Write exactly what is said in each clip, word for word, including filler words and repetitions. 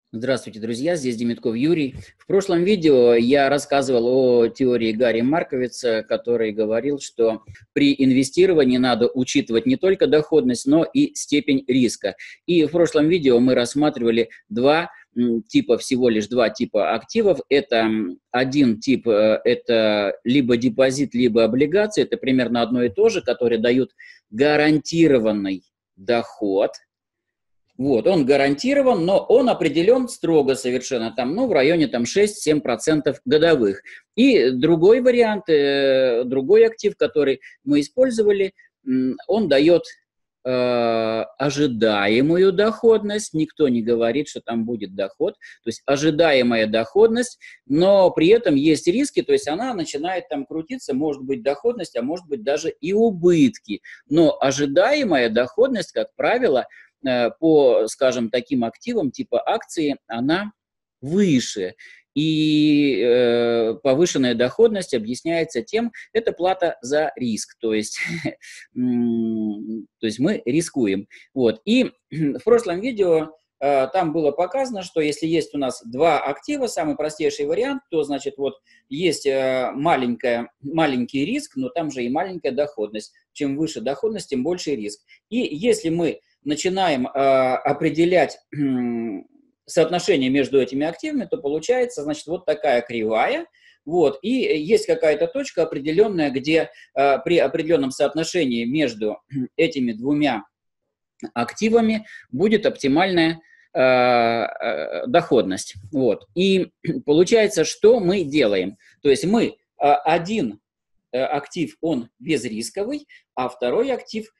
Здравствуйте, друзья, здесь Демитков Юрий. В прошлом видео я рассказывал о теории Гарри Марковица, который говорил, что при инвестировании надо учитывать не только доходность, но и степень риска. И в прошлом видео мы рассматривали два типа, всего лишь два типа активов. Это один тип, это либо депозит, либо облигации, это примерно одно и то же, которые дают гарантированный доход. Вот, он гарантирован, но он определен строго совершенно, там, ну, в районе там, шесть-семь процентов годовых. И другой вариант, э, другой актив, который мы использовали, он дает э, ожидаемую доходность, никто не говорит, что там будет доход, то есть ожидаемая доходность, но при этом есть риски, то есть она начинает там крутиться, может быть доходность, а может быть даже и убытки, но ожидаемая доходность, как правило, по, скажем, таким активам типа акции, она выше. И э, повышенная доходность объясняется тем, это плата за риск, то есть, то есть мы рискуем. Вот. И в прошлом видео э, там было показано, что если есть у нас два актива, самый простейший вариант, то значит вот есть э, маленькая, маленький риск, но там же и маленькая доходность. Чем выше доходность, тем больше риск. И если мы начинаем э, определять э, соотношение между этими активами, то получается, значит, вот такая кривая, вот, и есть какая-то точка определенная, где э, при определенном соотношении между этими двумя активами будет оптимальная э, э, доходность, вот. И получается, что мы делаем? То есть мы э, один э, актив, он безрисковый, а второй актив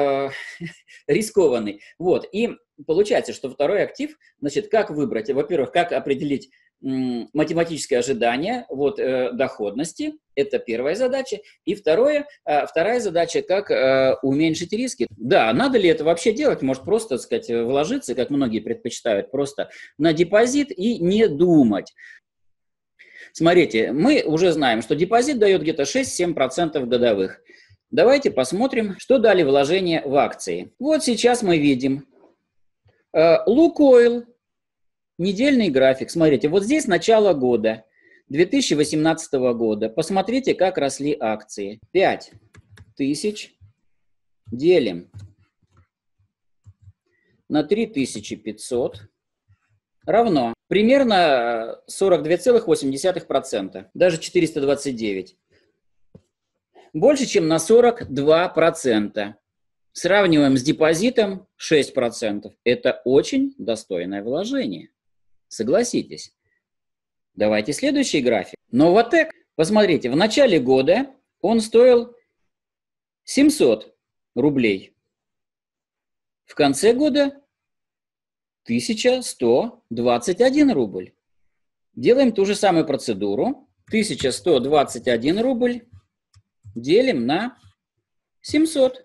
рискованный. Вот. И получается, что второй актив, значит, как выбрать? Во-первых, как определить м, математическое ожидание вот, э, доходности. Это первая задача. И второе, э, вторая задача, как э, уменьшить риски. Да, надо ли это вообще делать? Может, просто, так сказать, вложиться, как многие предпочитают, просто на депозит и не думать. Смотрите, мы уже знаем, что депозит дает где-то шесть-семь процентов годовых. Давайте посмотрим, что дали вложения в акции. Вот сейчас мы видим Лукойл, недельный график. Смотрите, вот здесь начало года, две тысячи восемнадцатого года. Посмотрите, как росли акции. пять тысяч делим на три тысячи пятьсот равно примерно сорок две целых восемь десятых процента, даже четыреста двадцать девять. Больше, чем на сорок два процента. Сравниваем с депозитом шесть процентов. Это очень достойное вложение. Согласитесь. Давайте следующий график. Новотек. Посмотрите, в начале года он стоил семьсот рублей. В конце года тысяча сто двадцать один рубль. Делаем ту же самую процедуру. тысяча сто двадцать один рубль. Делим на семьсот.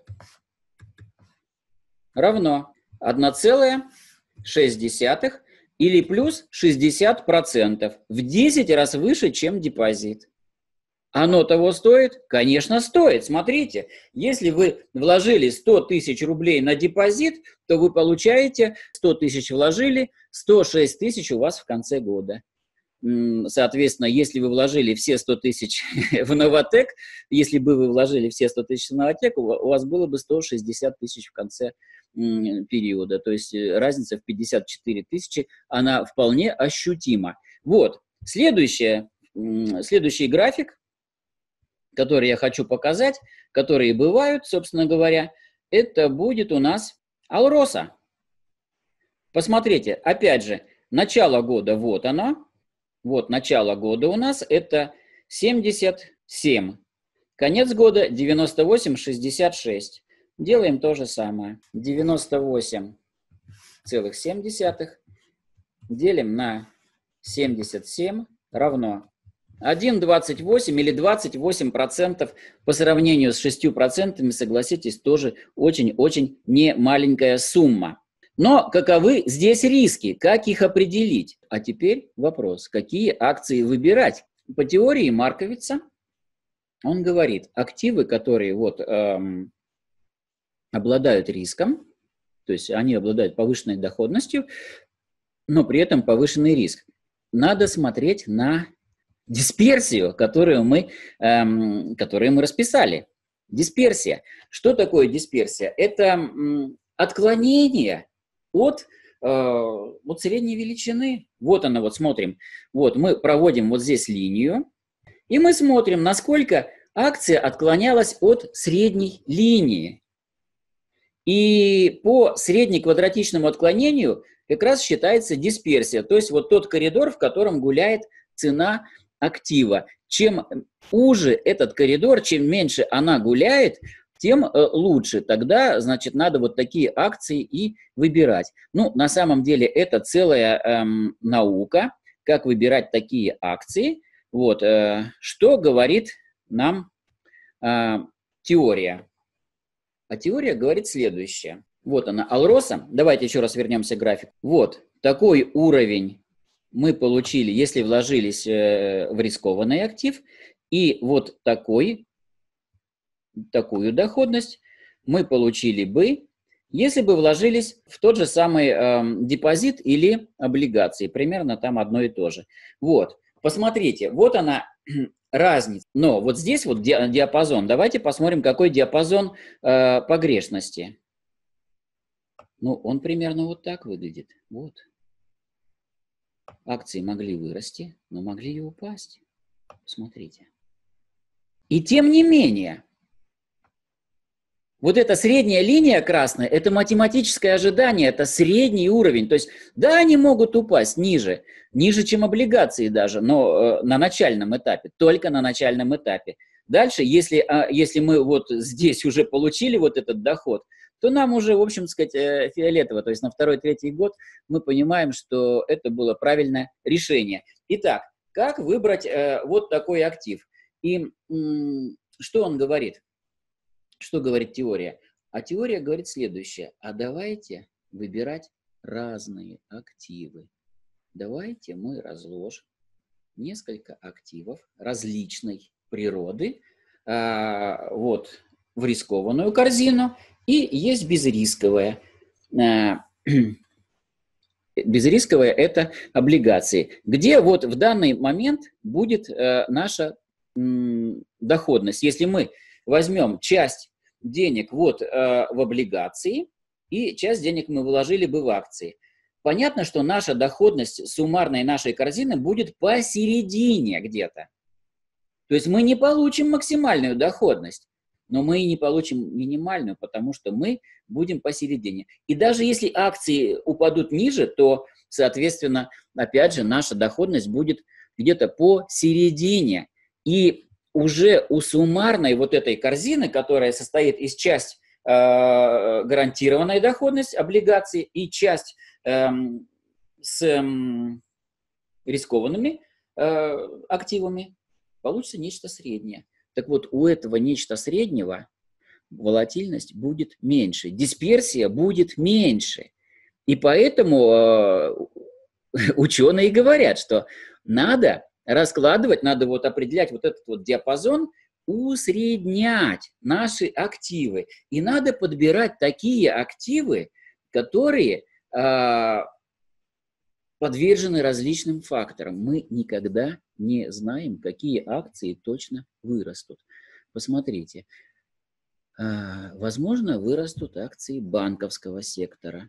Равно одна целая шесть десятых или плюс шестьдесят процентов. В десять раз выше, чем депозит. Оно того стоит? Конечно, стоит. Смотрите, если вы вложили сто тысяч рублей на депозит, то вы получаете сто тысяч вложили, сто шесть тысяч у вас в конце года. Соответственно, если вы вложили все сто тысяч в Новотек, если бы вы вложили все сто тысяч в Новотек, у вас было бы сто шестьдесят тысяч в конце периода. То есть разница в пятьдесят четыре тысячи, она вполне ощутима. Вот, следующее, следующий график, который я хочу показать, которые бывают, собственно говоря, это будет у нас Алроса. Посмотрите, опять же, начало года, вот оно. Вот начало года у нас это семьдесят семь. Конец года девяносто восемь шестьдесят шесть. Делаем то же самое. девяносто восемь целых семь десятых делим на семьдесят семь равно один целых двадцать восемь или двадцать восемь процентов по сравнению с шестью процентами, согласитесь, тоже очень-очень немаленькая сумма. Но каковы здесь риски? Как их определить? А теперь вопрос, какие акции выбирать? По теории Марковица он говорит, активы, которые вот, эм, обладают риском, то есть они обладают повышенной доходностью, но при этом повышенный риск. Надо смотреть на дисперсию, которую мы, эм, которую мы расписали. Дисперсия. Что такое дисперсия? Это м, отклонение от, э, от средней величины. Вот она, вот смотрим. Вот мы проводим вот здесь линию, и мы смотрим, насколько акция отклонялась от средней линии. И по среднеквадратичному отклонению как раз считается дисперсия, то есть вот тот коридор, в котором гуляет цена актива. Чем уже этот коридор, чем меньше она гуляет, тем э, лучше. Тогда, значит, надо вот такие акции и выбирать. Ну, на самом деле, это целая эм, наука, как выбирать такие акции. Вот, э, что говорит нам э, теория. А теория говорит следующее. Вот она, Алроса. Давайте еще раз вернемся к графику. Вот, такой уровень мы получили, если вложились э, в рискованный актив. И вот такой, такую доходность мы получили бы, если бы вложились в тот же самый э, депозит или облигации. Примерно там одно и то же. Вот, посмотрите, вот она разница. Но вот здесь вот диапазон. Давайте посмотрим, какой диапазон э, погрешности. Ну, он примерно вот так выглядит. Вот. Акции могли вырасти, но могли и упасть. Посмотрите. И тем не менее, вот эта средняя линия красная, это математическое ожидание, это средний уровень. То есть, да, они могут упасть ниже, ниже, чем облигации даже, но э, на начальном этапе, только на начальном этапе. Дальше, если, э, если мы вот здесь уже получили вот этот доход, то нам уже, в общем сказать, э, фиолетово. То есть на второй-третий год мы понимаем, что это было правильное решение. Итак, как выбрать э, вот такой актив? И м, что он говорит? Что говорит теория? А теория говорит следующее. А давайте выбирать разные активы. Давайте мы разложим несколько активов различной природы а, вот, в рискованную корзину. И есть безрисковая. А, безрисковая – это облигации, где вот в данный момент будет а, наша м, доходность. Если мы возьмем часть денег вот э, в облигации, и часть денег мы вложили бы в акции. Понятно, что наша доходность суммарной нашей корзины будет посередине где-то. То есть мы не получим максимальную доходность, но мы и не получим минимальную, потому что мы будем посередине. И даже если акции упадут ниже, то, соответственно, опять же, наша доходность будет где-то посередине. И уже у суммарной вот этой корзины, которая состоит из часть э, гарантированной доходности облигаций и часть э, с э, рискованными э, активами, получится нечто среднее. Так вот, у этого нечто среднего волатильность будет меньше, дисперсия будет меньше. И поэтому э, ученые говорят, что надо раскладывать, надо вот определять вот этот вот диапазон, усреднять наши активы. И надо подбирать такие активы, которые э, подвержены различным факторам. Мы никогда не знаем, какие акции точно вырастут. Посмотрите, э, возможно, вырастут акции банковского сектора.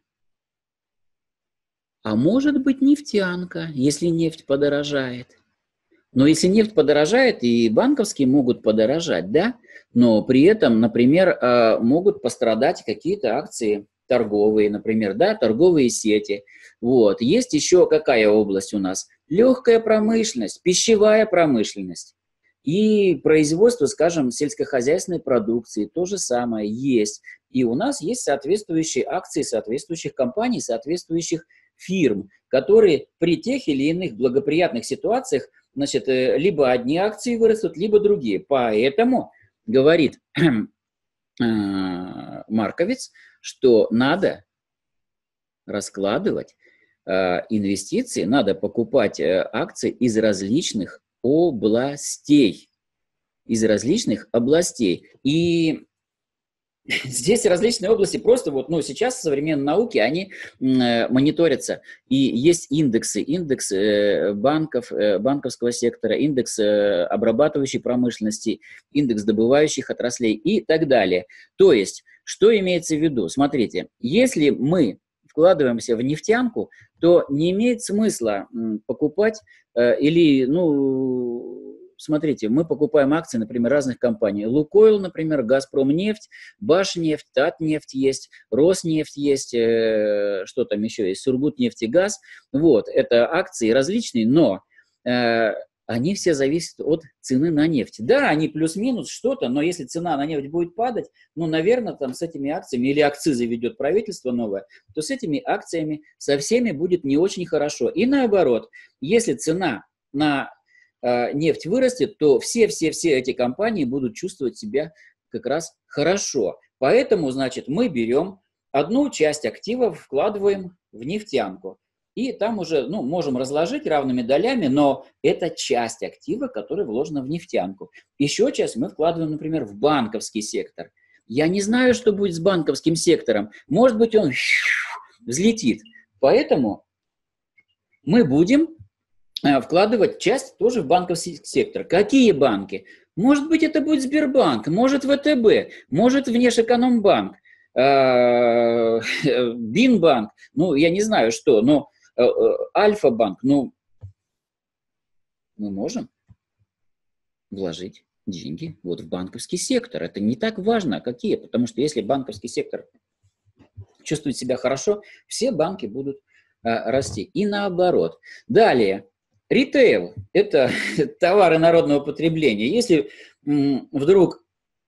А может быть нефтянка, если нефть подорожает. Но если нефть подорожает, и банковские могут подорожать, да, но при этом, например, могут пострадать какие-то акции торговые, например, да, торговые сети. Вот. Есть еще какая область у нас? Легкая промышленность, пищевая промышленность и производство, скажем, сельскохозяйственной продукции, то же самое есть. И у нас есть соответствующие акции соответствующих компаний, соответствующих фирм, которые при тех или иных благоприятных ситуациях, значит, либо одни акции вырастут, либо другие. Поэтому, говорит Марковиц, что надо раскладывать инвестиции, надо покупать акции из различных областей. Из различных областей. И Здесь различные области, просто вот, ну, сейчас современные науки, они э, мониторятся, и есть индексы, индекс э, банков, э, банковского сектора, индекс э, обрабатывающей промышленности, индекс добывающих отраслей и так далее. То есть, что имеется в виду? Смотрите, если мы вкладываемся в нефтянку, то не имеет смысла м, покупать э, или, ну, смотрите, мы покупаем акции, например, разных компаний. Лукойл, например, Газпромнефть, Башнефть, Татнефть есть, Роснефть есть, э, что там еще есть, Сургутнефтегаз. Вот, это акции различные, но э, они все зависят от цены на нефть. Да, они плюс-минус что-то, но если цена на нефть будет падать, ну, наверное, там с этими акциями, или акцизы ведет правительство новое, то с этими акциями со всеми будет не очень хорошо. И наоборот, если цена на нефть вырастет, то все-все-все эти компании будут чувствовать себя как раз хорошо. Поэтому, значит, мы берем одну часть активов, вкладываем в нефтянку. И там уже, ну, можем разложить равными долями, но это часть актива, которая вложена в нефтянку. Еще часть мы вкладываем, например, в банковский сектор. Я не знаю, что будет с банковским сектором. Может быть, он взлетит. Поэтому мы будем вкладывать часть тоже в банковский сектор. Какие банки? Может быть, это будет Сбербанк, может ВТБ, может Внешэкономбанк, Бинбанк, ну, я не знаю что, но Альфа-банк, ну, мы можем вложить деньги вот в банковский сектор. Это не так важно, какие, потому что если банковский сектор чувствует себя хорошо, все банки будут расти. И наоборот. Далее. Ритейл – это товары народного потребления. Если м, вдруг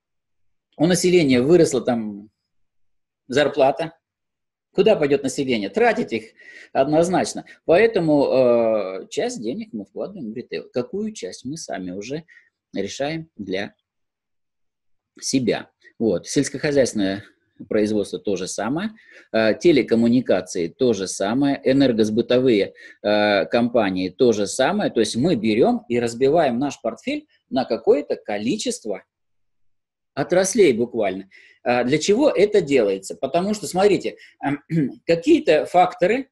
у населения выросла там зарплата, куда пойдет население? Тратить их однозначно. Поэтому э, часть денег мы вкладываем в ритейл. Какую часть мы сами уже решаем для себя. Вот. Сельскохозяйственное производство то же самое, телекоммуникации то же самое, энергосбытовые э, компании то же самое. То есть мы берем и разбиваем наш портфель на какое-то количество отраслей буквально. А для чего это делается? Потому что, смотрите, какие-то факторы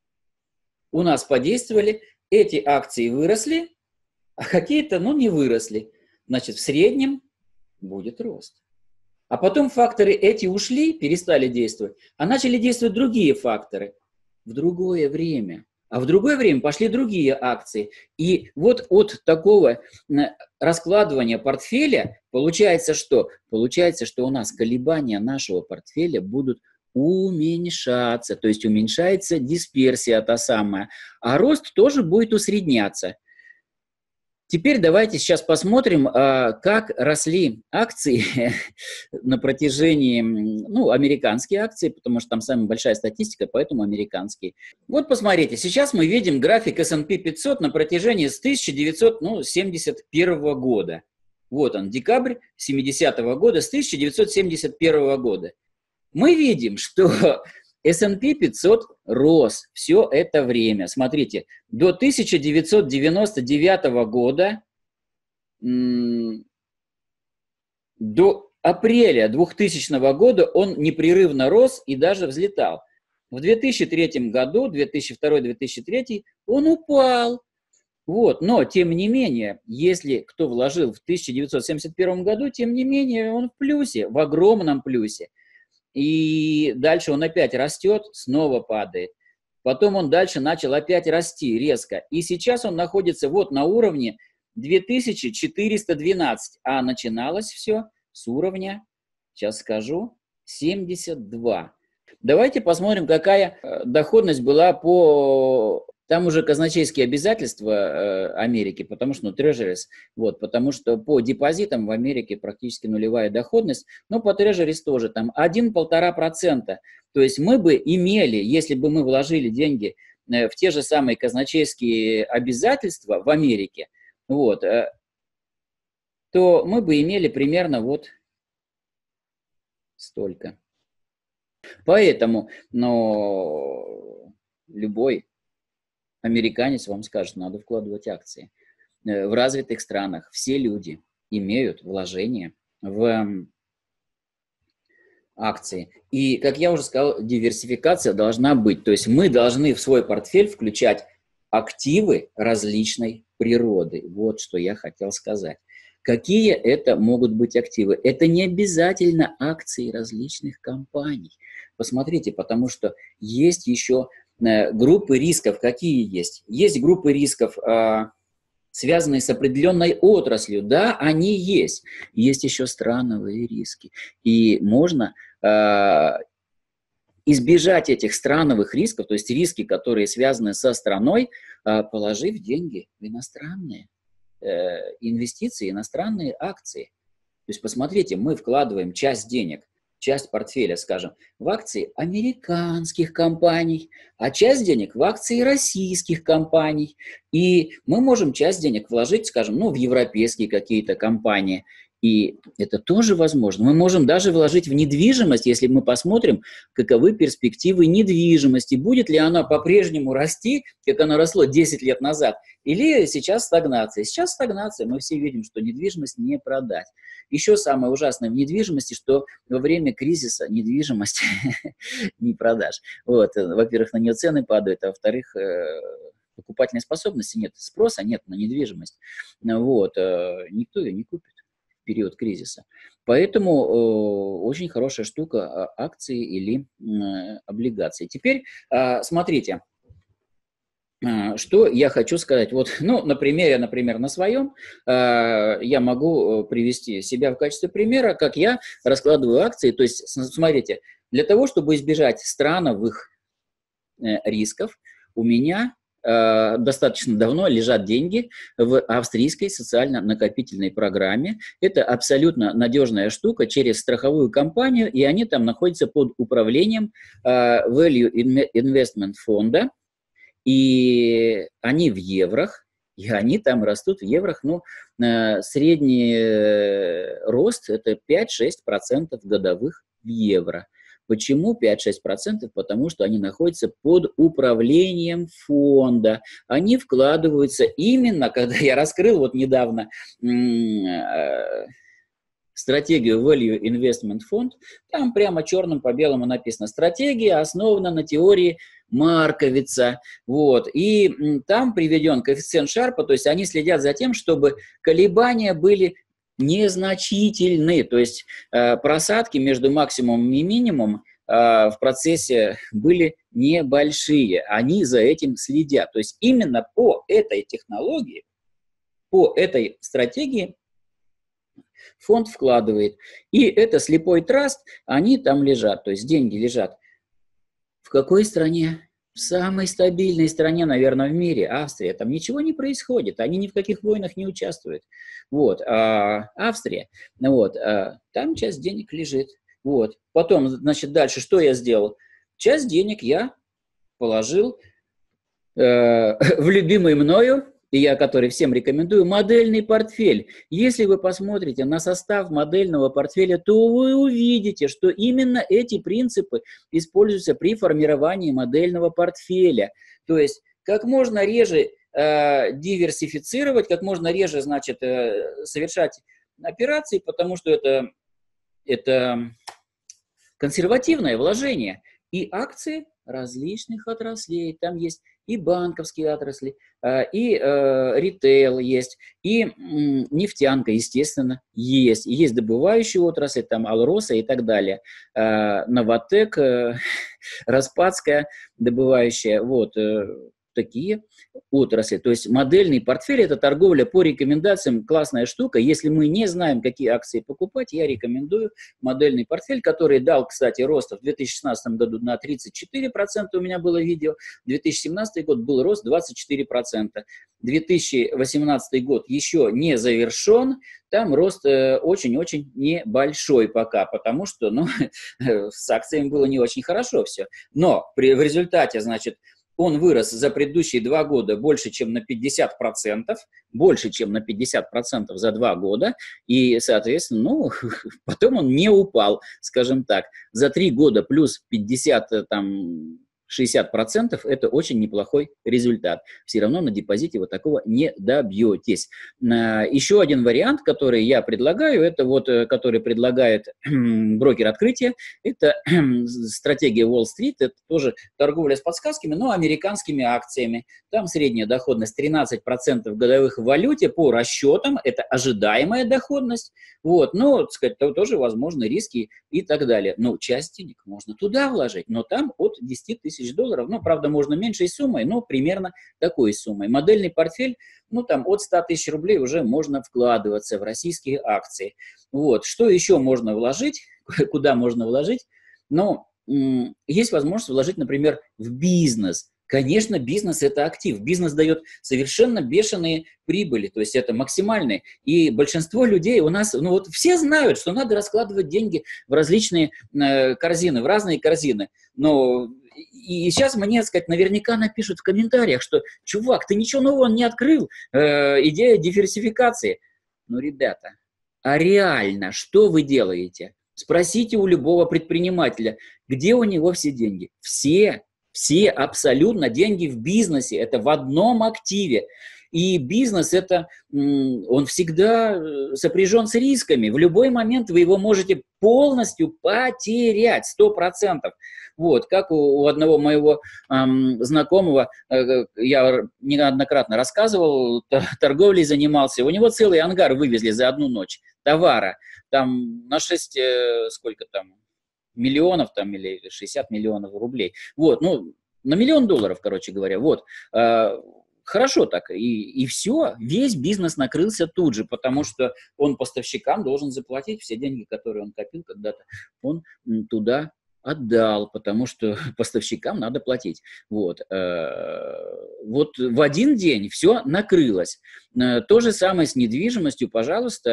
у нас подействовали, эти акции выросли, а какие-то, ну, не выросли. Значит, в среднем будет рост. А потом факторы эти ушли, перестали действовать, а начали действовать другие факторы в другое время. А в другое время пошли другие акции. И вот от такого раскладывания портфеля получается что? Получается, что у нас колебания нашего портфеля будут уменьшаться, то есть уменьшается дисперсия та самая, а рост тоже будет усредняться. Теперь давайте сейчас посмотрим, как росли акции на протяжении, ну, американские акции, потому что там самая большая статистика, поэтому американские. Вот посмотрите, сейчас мы видим график эс энд пи пятьсот на протяжении с тысяча девятьсот семьдесят первого года. Вот он, декабрь семидесятого года с тысяча девятьсот семьдесят первого года. Мы видим, что эс энд пи пятьсот рос все это время. Смотрите, до тысяча девятьсот девяносто девятого года, до апреля двухтысячного года он непрерывно рос и даже взлетал. В две тысячи третьем году, две тысячи второй — две тысячи третий, он упал. Вот. Но, тем не менее, если кто вложил в тысяча девятьсот семьдесят первом году, тем не менее он в плюсе, в огромном плюсе. И дальше он опять растет, снова падает. Потом он дальше начал опять расти резко. И сейчас он находится вот на уровне две тысячи четыреста двенадцать. А начиналось все с уровня, сейчас скажу, семьдесят два. Давайте посмотрим, какая доходность была по... Там уже казначейские обязательства э, Америки, потому что, ну, трежерис, вот, потому что по депозитам в Америке практически нулевая доходность, но по трежерис тоже там один-полтора процента. То есть мы бы имели, если бы мы вложили деньги э, в те же самые казначейские обязательства в Америке, вот, э, то мы бы имели примерно вот столько. Поэтому, но любой американец вам скажет, надо вкладывать акции. В развитых странах все люди имеют вложения в акции. И, как я уже сказал, диверсификация должна быть. То есть мы должны в свой портфель включать активы различной природы. Вот что я хотел сказать. Какие это могут быть активы? Это не обязательно акции различных компаний. Посмотрите, потому что есть еще э, группы рисков. Какие есть? Есть группы рисков, э, связанные с определенной отраслью. Да, они есть. Есть еще страновые риски. И можно э, избежать этих страновых рисков, то есть риски, которые связаны со страной, э, положив деньги в иностранные э, инвестиции, иностранные акции. То есть посмотрите, мы вкладываем часть денег, часть портфеля, скажем, в акции американских компаний, а часть денег в акции российских компаний. И мы можем часть денег вложить, скажем, ну, в европейские какие-то компании. И это тоже возможно. Мы можем даже вложить в недвижимость, если мы посмотрим, каковы перспективы недвижимости. Будет ли она по-прежнему расти, как она росла десять лет назад, или сейчас стагнация. Сейчас стагнация, мы все видим, что недвижимость не продать. Еще самое ужасное в недвижимости, что во время кризиса недвижимость не продашь. Вот. Во-первых, на нее цены падают, а во-вторых, покупательной способности нет, спроса нет на недвижимость. Вот. Никто ее не купит в период кризиса. Поэтому э, очень хорошая штука акции или э, облигации. Теперь э, смотрите. Что я хочу сказать? Вот, ну, на примере, например, на своем, э, я могу привести себя в качестве примера, как я раскладываю акции. То есть, смотрите, для того, чтобы избежать страновых э, рисков, у меня э, достаточно давно лежат деньги в австрийской социально-накопительной программе. Это абсолютно надежная штука через страховую компанию, и они там находятся под управлением э, Value Investment фонда. И они в еврах, и они там растут в еврах. Ну, э, средний э, рост – это пять-шесть процентов годовых в евро. Почему пять-шесть процентов? Потому что они находятся под управлением фонда. Они вкладываются именно, когда я раскрыл вот недавно э, стратегию Value Investment Fund, там прямо черным по белому написано: стратегия основана на теории Марковица, вот, и там приведен коэффициент Шарпа, то есть они следят за тем, чтобы колебания были незначительны, то есть э, просадки между максимумом и минимумом э, в процессе были небольшие, они за этим следят, то есть именно по этой технологии, по этой стратегии фонд вкладывает, и это слепой траст, они там лежат, то есть деньги лежат. В какой стране? В самой стабильной стране, наверное, в мире, Австрия. Там ничего не происходит, они ни в каких войнах не участвуют. Вот, а, Австрия, вот, а, там часть денег лежит. Вот, потом, значит, дальше что я сделал? Часть денег я положил э, в любимый мною, и я который всем рекомендую, модельный портфель. Если вы посмотрите на состав модельного портфеля, то вы увидите, что именно эти принципы используются при формировании модельного портфеля. То есть как можно реже э, диверсифицировать, как можно реже, значит, э, совершать операции, потому что это, это консервативное вложение. И акции различных отраслей, там есть и банковские отрасли, и э, ритейл есть, и э, нефтянка, естественно, есть. И есть добывающие отрасли, там Алроса и так далее. Э, Новотек, э, Распадская добывающая, вот, э, такие отрасли. То есть модельный портфель – это торговля по рекомендациям, классная штука. Если мы не знаем, какие акции покупать, я рекомендую модельный портфель, который дал, кстати, рост в две тысячи шестнадцатом году на тридцать четыре процента, у меня было видео, две тысячи семнадцатый год был рост двадцать четыре процента, две тысячи восемнадцатый год еще не завершен, там рост очень-очень э, небольшой пока, потому что, ну, с акциями было не очень хорошо все. Но при, в результате, значит, он вырос за предыдущие два года больше, чем на пятьдесят процентов, больше, чем на пятьдесят процентов за два года, и, соответственно, ну, потом он не упал, скажем так. За три года плюс пятьдесят, там, шестьдесят процентов это очень неплохой результат. Все равно на депозите вот такого не добьетесь. Еще один вариант, который я предлагаю, это вот, который предлагает брокер открытия, это стратегия Уолл-стрит, это тоже торговля с подсказками, но американскими акциями. Там средняя доходность тринадцать процентов годовых в валюте по расчетам, это ожидаемая доходность, вот, но, так сказать, тоже возможны риски и так далее. Но часть денег можно туда вложить, но там от десяти тысяч долларов, ну, правда, можно меньшей суммой, но примерно такой суммой. Модельный портфель, ну, там от ста тысяч рублей уже можно вкладываться в российские акции. Вот, что еще можно вложить, куда можно вложить? Ну, есть возможность вложить, например, в бизнес. Конечно, бизнес – это актив. Бизнес дает совершенно бешеные прибыли, то есть это максимальные. И большинство людей у нас, ну вот все знают, что надо раскладывать деньги в различные э, корзины, в разные корзины. Но и сейчас мне, так сказать, наверняка напишут в комментариях, что, чувак, ты ничего нового не открыл, э, идея диверсификации. Ну, ребята, а реально, что вы делаете? Спросите у любого предпринимателя, где у него все деньги. Все. Все абсолютно деньги в бизнесе, это в одном активе. И бизнес, это, он всегда сопряжен с рисками. В любой момент вы его можете полностью потерять, сто процентов. Вот, как у, у одного моего эм, знакомого, э, я неоднократно рассказывал, торговлей занимался, у него целый ангар вывезли за одну ночь товара. Там на шесть, э, сколько там, миллионов там или шестьдесят миллионов рублей. Вот, ну, на миллион долларов, короче говоря, вот. Э, хорошо так, и, и все, весь бизнес накрылся тут же, потому что он поставщикам должен заплатить все деньги, которые он копил когда-то, он туда отдал, потому что поставщикам надо платить. Вот, вот в один день все накрылось. То же самое с недвижимостью, пожалуйста,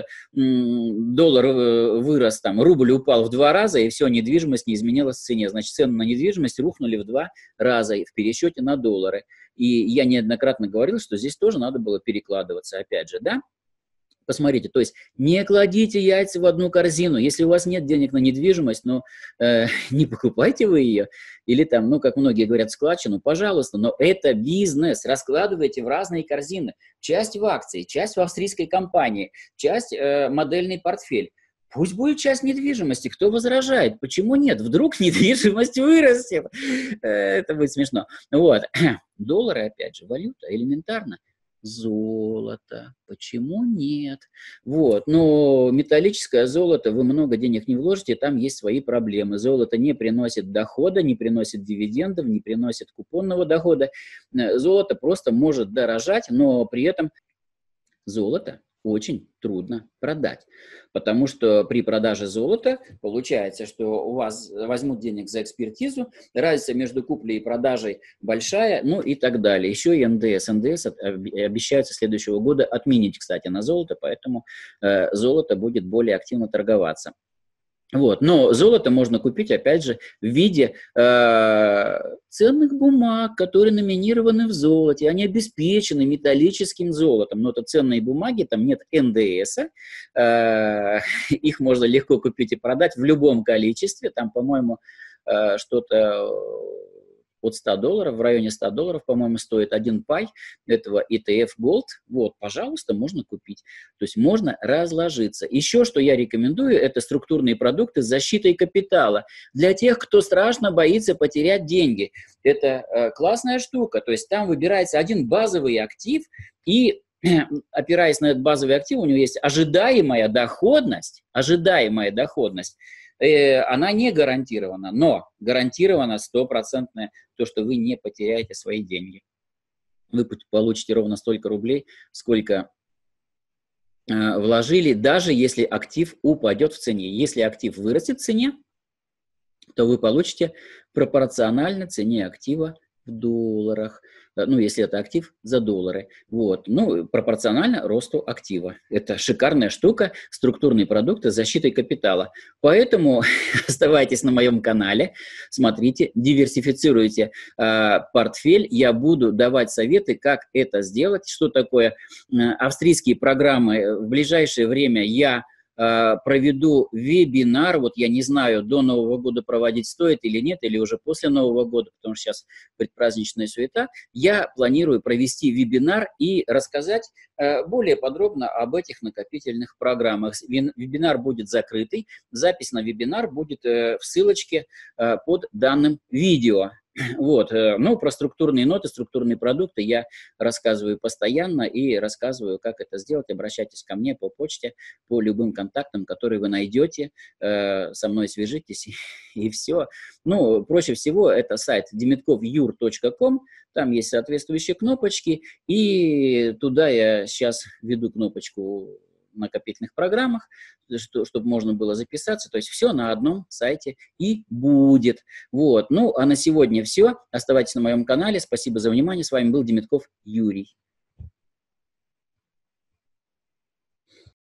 доллар вырос, там, рубль упал в два раза, и все, недвижимость не изменилась в цене. Значит, цены на недвижимость рухнули в два раза в пересчете на доллары. И я неоднократно говорил, что здесь тоже надо было перекладываться, опять же, да? Посмотрите, то есть не кладите яйца в одну корзину. Если у вас нет денег на недвижимость, ну, э, не покупайте вы ее. Или там, ну, как многие говорят, складчину, пожалуйста. Но это бизнес. Раскладывайте в разные корзины. Часть в акции, часть в австрийской компании, часть э, модельный портфель. Пусть будет часть недвижимости. Кто возражает? Почему нет? Вдруг недвижимость вырастет. Это будет смешно. Вот. Доллары, опять же, валюта, элементарно. Золото. Почему нет? Вот. Но металлическое золото, вы много денег не вложите, там есть свои проблемы. Золото не приносит дохода, не приносит дивидендов, не приносит купонного дохода. Золото просто может дорожать, но при этом золото очень трудно продать, потому что при продаже золота получается, что у вас возьмут денег за экспертизу, разница между куплей и продажей большая, ну и так далее. Еще и эн дэ эс. эн дэ эс обещается с следующего года отменить, кстати, на золото, поэтому э, золото будет более активно торговаться. Вот. Но золото можно купить, опять же, в виде э, ценных бумаг, которые номинированы в золоте. Они обеспечены металлическим золотом. Но это ценные бумаги, там нет эн дэ эс. Э, их можно легко купить и продать в любом количестве. Там, по-моему, э, что-то от ста долларов, в районе ста долларов, по-моему, стоит один пай этого и ти эф Gold. Вот, пожалуйста, можно купить. То есть можно разложиться. Еще что я рекомендую, это структурные продукты с защитой капитала. Для тех, кто страшно боится потерять деньги. Это э, классная штука. То есть там выбирается один базовый актив, и опираясь на этот базовый актив, у него есть ожидаемая доходность, ожидаемая доходность, она не гарантирована, но гарантировано стопроцентное то, что вы не потеряете свои деньги. Вы получите ровно столько рублей, сколько э, вложили, даже если актив упадет в цене. Если актив вырастет в цене, то вы получите пропорционально цене актива в долларах. Ну, если это актив, за доллары. Вот. Ну, пропорционально росту актива. Это шикарная штука, структурные продукты с защитой капитала. Поэтому оставайтесь на моем канале, смотрите, диверсифицируйте э, портфель. Я буду давать советы, как это сделать, что такое э, австрийские программы. В ближайшее время я э, проведу вебинар, вот я не знаю, до Нового года проводить стоит или нет, или уже после Нового года, потому что сейчас предпраздничная суета, я планирую провести вебинар и рассказать э, более подробно об этих накопительных программах. Вебинар будет закрытый, запись на вебинар будет э, в ссылочке э, под данным видео. Вот, ну, про структурные ноты, структурные продукты я рассказываю постоянно и рассказываю, как это сделать. Обращайтесь ко мне по почте, по любым контактам, которые вы найдете, э, со мной свяжитесь, и все. Ну, проще всего это сайт демитков юр точка ком, там есть соответствующие кнопочки, и туда я сейчас веду кнопочку накопительных программах, что, чтобы можно было записаться. То есть все на одном сайте и будет. Вот. Ну, а на сегодня все. Оставайтесь на моем канале. Спасибо за внимание. С вами был Демитков Юрий.